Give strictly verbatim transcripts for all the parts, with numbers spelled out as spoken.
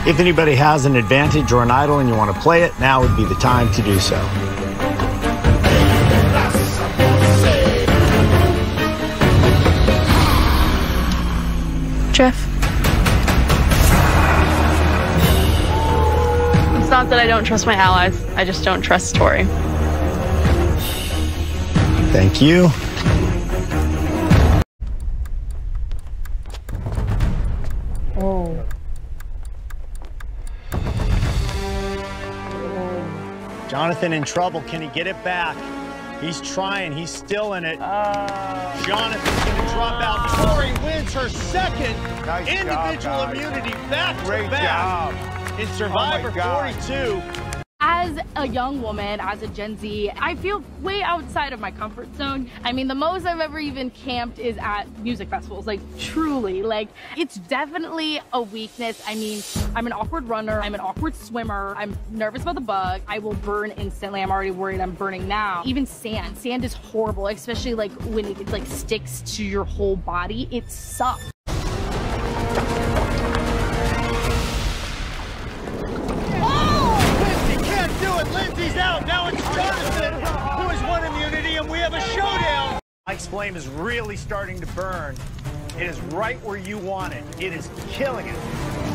If anybody has an advantage or an idol and you want to play it, now would be the time to do so. Jeff. It's not that I don't trust my allies, I just don't trust Tori. Thank you. Oh. Jonathan in trouble. Can he get it back? He's trying. He's still in it. Uh, Jonathan's going to drop out. Tori wins her second Nice individual job, immunity back Great to back job. in Survivor Oh my God. forty-two. As a young woman, as a Gen Z, I feel way outside of my comfort zone. I mean, the most I've ever even camped is at music festivals, like truly, like it's definitely a weakness. I mean, I'm an awkward runner, I'm an awkward swimmer, I'm nervous about the bug, I will burn instantly, I'm already worried I'm burning now. Even sand, sand is horrible, especially like when it like sticks to your whole body, it sucks. Lindsay's out. Now it's Jonathan who has won immunity, and we have a showdown. Mike's flame is really starting to burn. It is right where you want it. It is killing it.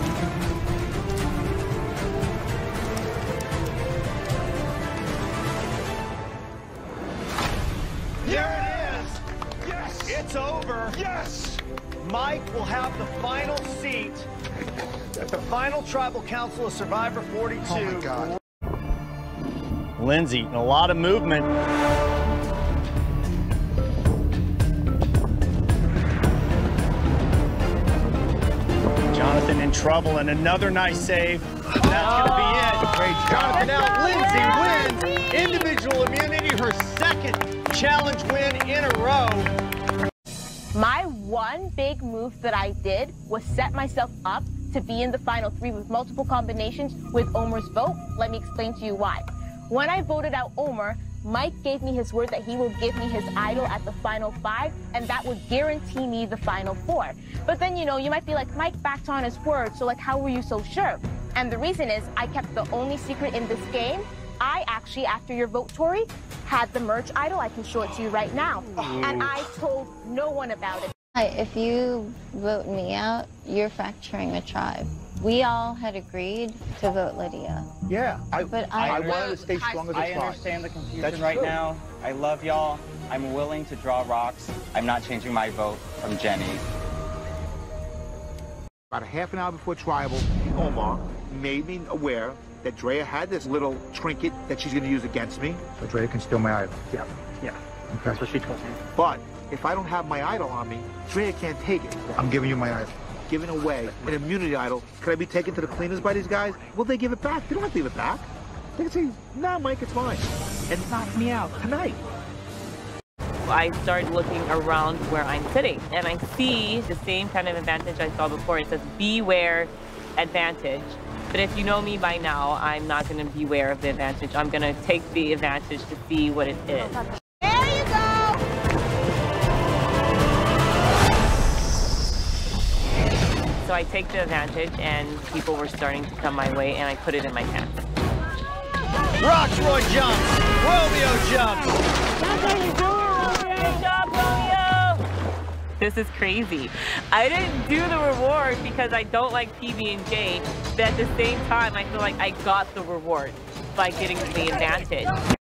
There it is. Yes. It's over. Yes. Mike will have the final seat at the final tribal council of Survivor forty-two. Oh my God. Lindsay, a lot of movement. Jonathan in trouble, and another nice save. That's gonna be it. Great job. Jonathan out. Lindsay wins individual immunity, her second challenge win in a row. My one big move that I did was set myself up to be in the final three with multiple combinations with Omer's vote. Let me explain to you why. When I voted out Omer, Mike gave me his word that he will give me his idol at the final five, and that would guarantee me the final four. But then, you know, you might be like, Mike backed on his word, so like, how were you so sure? And the reason is, I kept the only secret in this game. I actually, after your vote, Tori, had the merch idol. I can show it to you right now. And I told no one about it. If you vote me out, you're fracturing a tribe. We all had agreed to vote Lydia. Yeah, I, But I- I wanted to stay strong as a I tribe. understand the confusion That's right true. now. I love y'all. I'm willing to draw rocks. I'm not changing my vote from Jenny. About a half an hour before tribal, Omar made me aware that Drea had this little trinket that she's going to use against me. So Drea can steal my idol. Yeah, yeah. Okay. That's what she told me. But if I don't have my idol on me, Drea can't take it. I'm giving you my idol. Giving away an immunity idol. Could I be taken to the cleaners by these guys? Will they give it back? They don't have to give it back. They can say, nah, Mike, it's mine. And knock me out tonight. I start looking around where I'm sitting, and I see the same kind of advantage I saw before. It says beware advantage. But if you know me by now, I'm not going to beware of the advantage. I'm going to take the advantage to see what it is. There you go! So I take the advantage, and people were starting to come my way, and I put it in my pants. Roxroy jumps. Romeo jumps. Good job, Romeo! This is crazy. I didn't do the reward because I don't like P B and J, but at the same time, I feel like I got the reward by getting the advantage.